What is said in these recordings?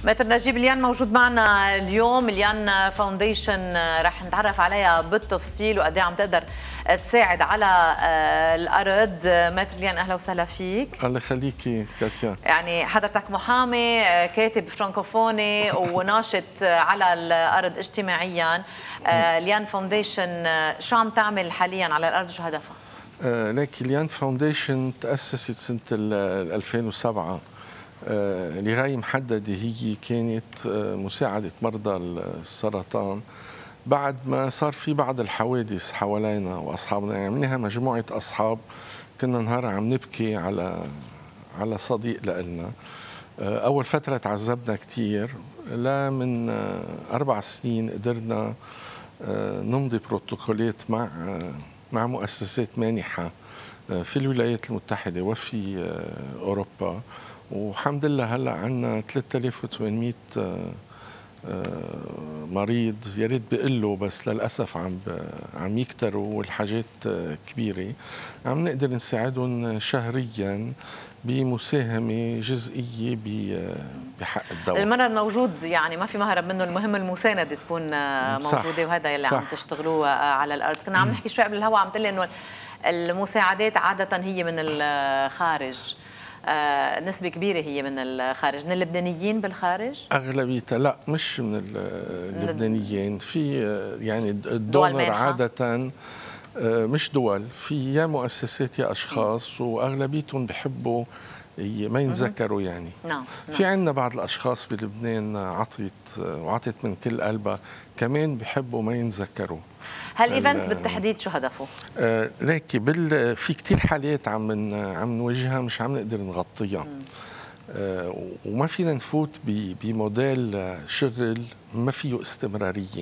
متر نجيب ليان موجود معنا اليوم. ليان فاونديشن رح نتعرف عليها بالتفصيل وقد ايه عم تقدر تساعد على الارض. متر ليان اهلا وسهلا فيك. الله يخليكي كاتيا. يعني حضرتك محامي كاتب فرانكوفوني وناشط على الارض اجتماعيا. ليان فاونديشن شو عم تعمل حاليا على الارض وشو هدفها؟ لكن ليان فاونديشن تأسست سنة 2007 لغاية محددة. هي كانت مساعدة مرضى السرطان بعد ما صار في بعض الحوادث حوالينا وأصحابنا. يعني منها مجموعة أصحاب كنا نهار عم نبكي على صديق لنا. أول فترة تعذبنا كتير، لا من 4 سنين قدرنا نمضي بروتوكولات مع مؤسسات مانحة في الولايات المتحدة وفي أوروبا، والحمد لله هلا عندنا 3800 مريض. يا ريت بقله بس للاسف عم يكتروا والحاجات كبيره. عم نقدر نساعدهم شهريا بمساهمه جزئيه بحق الدواء. المرض موجود، يعني ما في مهرب منه، المهم المسانده تكون موجوده، وهذا اللي عم تشتغلوه على الارض. كنا عم نحكي شوي قبل الهواء، عم تقلي انه المساعدات عاده هي من الخارج، نسبة كبيرة هي من الخارج. من اللبنانيين بالخارج؟ أغلبيتها لا، مش من اللبنانيين. في يعني الدونر عادة مش دول، في يا مؤسسات يا أشخاص، وأغلبيتهم بحبوا ما ينذكروا. يعني نعم. في عندنا بعض الأشخاص بلبنان وعطت من كل قلبها، كمان بحبوا ما ينذكروا. هالايفنت بالتحديد شو هدفه؟ ليكي في كثير حالات عم نواجهها مش عم نقدر نغطيها. وما فينا نفوت بموديل شغل ما فيه استمراريه.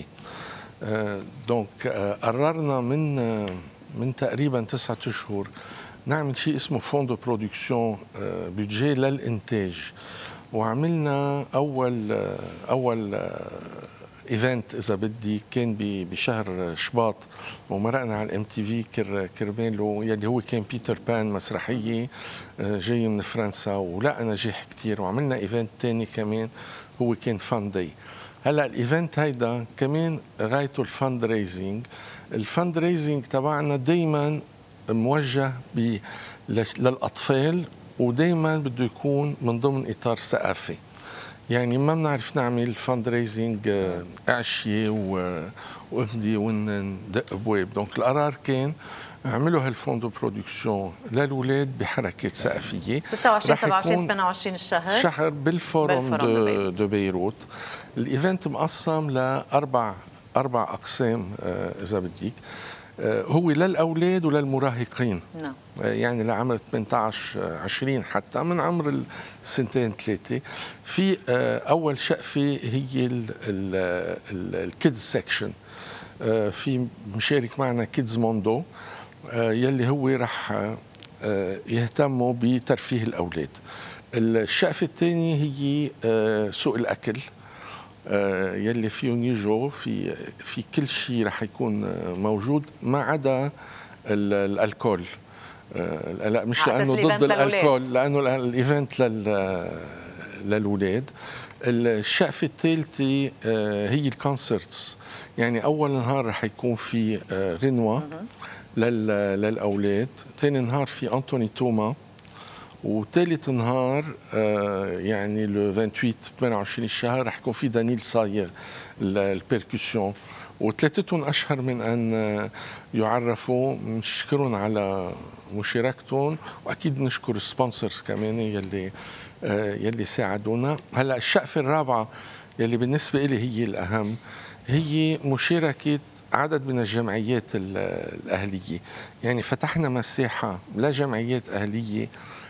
دونك قررنا من تقريبا 9 أشهر نعمل شيء اسمه فون دو برودكسيون، بيدجي للانتاج. وعملنا اول ايفنت اذا بدي كان بشهر شباط، ومرقنا على الMTV كرماله، يلي هو كان بيتر بان، مسرحيه جاي من فرنسا ولقى نجاح كثير. وعملنا ايفنت ثاني كمان هو كان فان داي. هلا الايفنت هيدا كمان غايته الفند ريزنج. الفند ريزنج تبعنا دائما موجه للاطفال، ودائما بده يكون من ضمن اطار ثقافي. يعني ما بنعرف نعمل فند ريزنج اعشيه واغدي وندق ابواب. دونك القرار كان عملوا هالفون دو برودكسيون للاولاد بحركات ثقافيه 26 27 28 الشهر بالفورم دو بيروت. الايفنت مقسم لاربع اقسام اذا بدك. هو للاولاد وللمراهقين. نعم. يعني لعمر 18 20 حتى من عمر السنتين 3. في اول شقفه هي الكيدز سيكشن. في مشارك معنا كيدز موندو يلي هو رح يهتموا بترفيه الاولاد. الشقفه الثانيه هي سوق الاكل، يلي فيهم يجوا في كل شيء رح يكون موجود ما عدا الالكول. لا، مش لانه ضد الالكول، لانه الايفنت للاولاد. الشقفه الثالثه هي الكونسرتس. يعني اول نهار رح يكون في غنوه للاولاد، ثاني نهار في انتوني توما، وثالث نهار يعني لو 28 الشهر رح يكون في دانيل صايغ البيركسيون. وثلاثتهم اشهر من ان يعرفوا. نشكرهم على مشاركتهم، واكيد نشكر السبونسرز كمان يلي ساعدونا. هلا الشقفه الرابعه يلي بالنسبه لي هي الاهم، هي مشاركه عدد من الجمعيات الاهليه. يعني فتحنا مساحه لجمعيات اهليه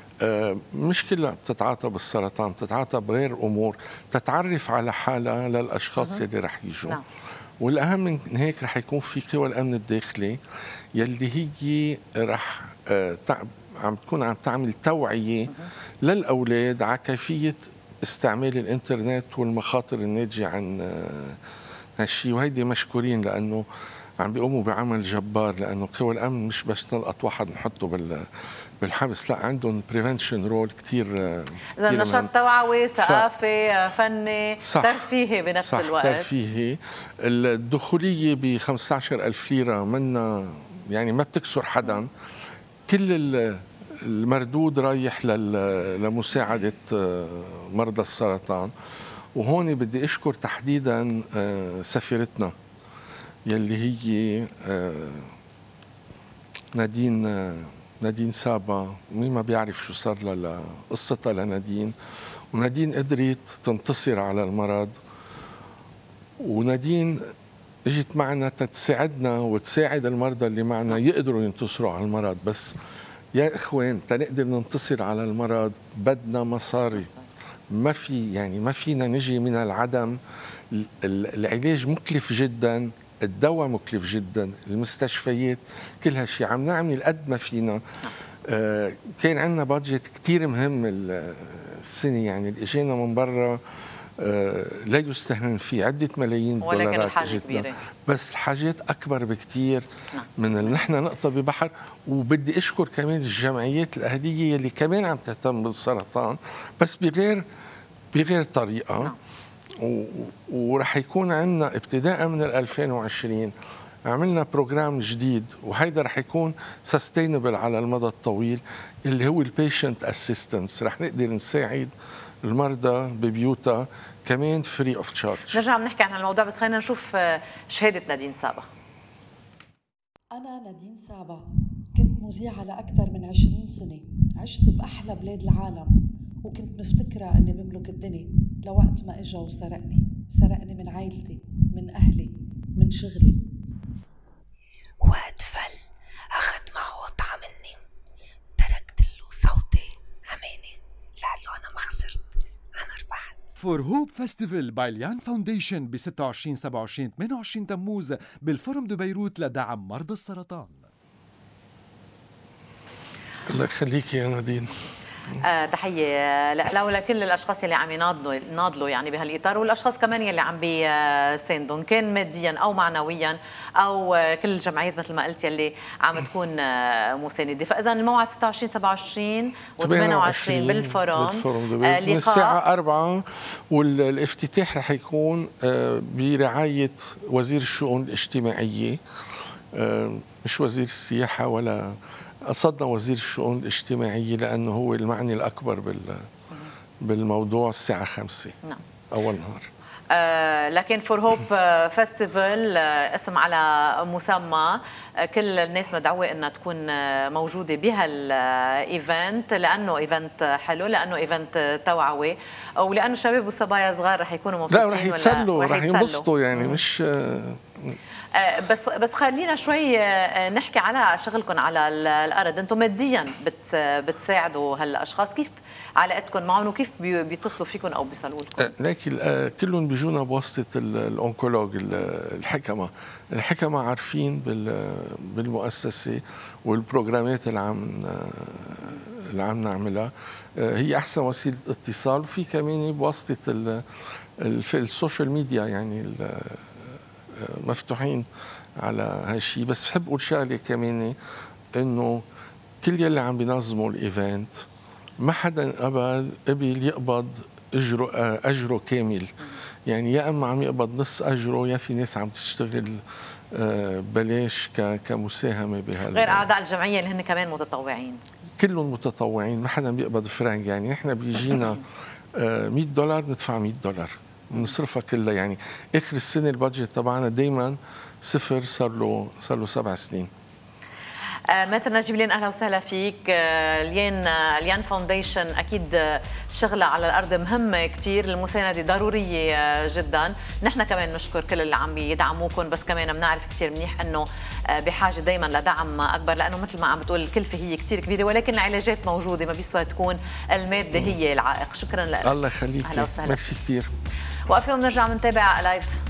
مش كلها بتتعاطى بالسرطان، بتتعاطى بغير امور، تتعرف على حالها للاشخاص يلي رح يجوا. نعم. والاهم من هيك رح يكون في قوى الامن الداخلي يلي هي رح عم تعمل توعيه للاولاد على كيفيه استعمال الانترنت والمخاطر الناتجه عن هالشيء. وهيدي مشكورين لانه عم بيقوموا بعمل جبار، لانه قوى الامن مش بس نلقط واحد نحطه بالحبس، لا عندهم بريفنشن رول كثير. اذا نشاط توعوي، ثقافي، فني، ترفيهي بنفس الوقت. ترفيهي. الدخوليه ب 15,000 ليره منا يعني ما بتكسر حدا. كل المردود رايح لمساعده مرضى السرطان. وهون بدي اشكر تحديدا سفيرتنا يلي هي نادين سابا. مين ما بيعرف شو صار لها قصتها لنادين، ونادين قدرت تنتصر على المرض. ونادين اجت معنا تساعدنا وتساعد المرضى اللي معنا يقدروا ينتصروا على المرض. بس يا اخوان تنقدر ننتصر على المرض بدنا مصاري. ما فينا نجي من العدم. العلاج مكلف جدا، الدواء مكلف جدا، المستشفيات، كل هالشيء عم نعمل قد ما فينا. كان عندنا بادجت كثير مهم السنه، يعني اللي اجينا من برا لا يستهان فيه، عده ملايين الدولارات اجتنا، بس الحاجات اكبر بكثير من اللي نحن نقطه ببحر. وبدي اشكر كمان الجمعيات الاهليه اللي كمان عم تهتم بالسرطان بس بغير طريقه. ورح يكون عندنا ابتداء من 2020 عملنا بروجرام جديد، وهيدا رح يكون سستينبل على المدى الطويل، اللي هو البيشنت اسيستنس. رح نقدر نساعد المرضى ببيوتها كمان فري اوف تشارج. نرجع بنحكي عن الموضوع، بس خلينا نشوف شهاده نادين سابا. أنا نادين سابا كنت مذيعة لأكثر من 20 سنة، عشت بأحلى بلاد العالم، وكنت مفتكرة أني بملك الدنيا لوقت ما إجا وسرقني من عائلتي، من أهلي، من شغلي. وقت فل أخذ معه قطعة مني، تركت له صوتي أمانة لعله أنا ما خسرت، أنا ربحت. فور هوب فيستيفال باي ليان فاونديشن ب 26 27 28 تموز بالفورم دو بيروت لدعم مرضى السرطان. الله يخليك يا نادين. تحية لكل الأشخاص اللي عم يناضلوا يعني بهالإطار، والأشخاص كمان اللي عم بيساندهم كان ماديا أو معنويا، أو كل الجمعيات مثل ما قلت يلي عم تكون مساندة. فإذا الموعد 26 27 و28 بالفورم من الساعة 4، والافتتاح رح يكون برعاية وزير الشؤون الاجتماعية، مش وزير السياحة ولا قصدنا وزير الشؤون الاجتماعية، لأنه هو المعني الأكبر بالموضوع. الساعة 5 نعم أول نهار. لكن فور هوب فيستيفال اسم على مسمى، كل الناس مدعوة انها تكون موجودة بهالايفنت، لانه ايفنت حلو، لانه ايفنت توعوي، ولانه الشباب والصبايا صغار رح يكونوا مبسوطين. لا رح يتسلوا، رح ينبسطوا يعني مش بس خلينا شوي نحكي على شغلكم على الارض. انتم ماديا بتساعدوا هالاشخاص، كيف علاقتكم معهم وكيف بيتصلوا فيكم او بيصلوا لكم؟ لكن كلهم بيجونا بواسطه الأونكولوج، الحكمة عارفين بالمؤسسه والبروجرامات اللي عم نعملها. هي احسن وسيله اتصال. وفي كمان بواسطه السوشيال ميديا، يعني مفتوحين على هالشيء. بس بحب اقول شغله كمان، انه كل يلي عم بينظموا الايفنت ما حدا قبل يقبض اجره كامل. يعني يا اما عم يقبض نص اجره، يا في ناس عم تشتغل بلاش كمساهمه غير اعضاء الجمعيه اللي هن كمان متطوعين. كلهم متطوعين، ما حدا بيقبض فرنك. يعني نحن بيجينا $100 ندفع $100 بنصرفها كلها. يعني اخر السنه البادجت تبعنا دائما صفر، صار له 7 سنين. ماتر نجيب لين اهلا وسهلا فيك. ليان فاونديشن اكيد شغله على الارض مهمه كثير، المسانده ضروريه جدا. نحن كمان نشكر كل اللي عم يدعموكم، بس كمان بنعرف كثير منيح انه بحاجه دائما لدعم اكبر، لانه مثل ما عم بتقول الكلفه هي كثير كبيره، ولكن العلاجات موجوده، ما بيسوى تكون الماده هي العائق. شكرا لك. الله يخليك، ميرسي كثير. وقفوا بنرجع بنتابع لايف.